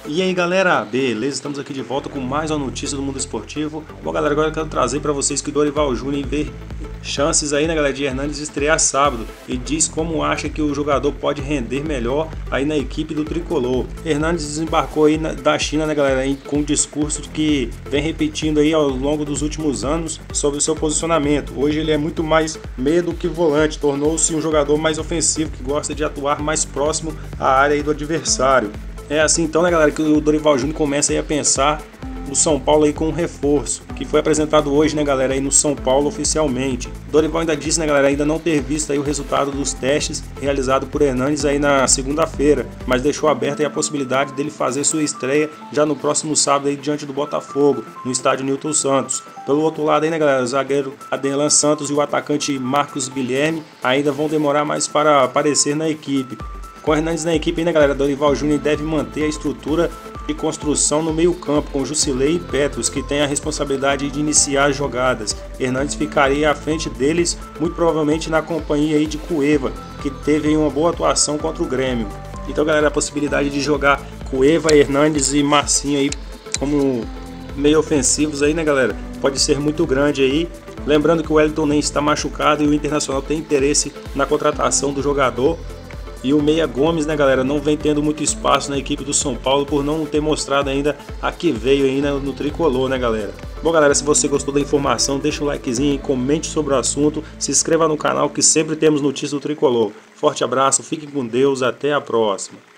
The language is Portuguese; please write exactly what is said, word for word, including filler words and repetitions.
E aí galera, beleza? Estamos aqui de volta com mais uma notícia do mundo esportivo. Bom galera, agora eu quero trazer para vocês que o Dorival Júnior vê chances aí, né galera, de Hernanes estrear sábado e diz como acha que o jogador pode render melhor aí na equipe do Tricolor. Hernanes desembarcou aí na, da China, né galera, aí, com um discurso que vem repetindo aí ao longo dos últimos anos sobre o seu posicionamento. Hoje ele é muito mais meio do que volante, tornou-se um jogador mais ofensivo que gosta de atuar mais próximo à área aí do adversário. É assim então, né galera, que o Dorival Júnior começa aí a pensar o São Paulo aí com um reforço, que foi apresentado hoje, né galera, aí no São Paulo oficialmente. Dorival ainda disse, né galera, ainda não ter visto aí o resultado dos testes realizados por Hernanes aí na segunda-feira, mas deixou aberta aí a possibilidade dele fazer sua estreia já no próximo sábado aí diante do Botafogo, no estádio Newton Santos. Pelo outro lado aí, né galera, o zagueiro Aderlan Santos e o atacante Marcos Guilherme ainda vão demorar mais para aparecer na equipe. Com Hernanes na equipe, né galera, Dorival Júnior deve manter a estrutura de construção no meio campo com Jusilei e Petros, que tem a responsabilidade de iniciar as jogadas. Hernanes ficaria à frente deles, muito provavelmente na companhia aí de Cueva, que teve aí uma boa atuação contra o Grêmio. Então galera, a possibilidade de jogar Cueva, Hernanes e Marcinho aí como meio ofensivos aí, né galera, pode ser muito grande aí. Lembrando que o Wellington nem está machucado e o Internacional tem interesse na contratação do jogador. E o Meia Gomes, né galera, não vem tendo muito espaço na equipe do São Paulo por não ter mostrado ainda a que veio ainda no Tricolor, né galera. Bom galera, se você gostou da informação, deixa um likezinho e comente sobre o assunto, se inscreva no canal que sempre temos notícias do Tricolor. Forte abraço, fiquem com Deus, até a próxima.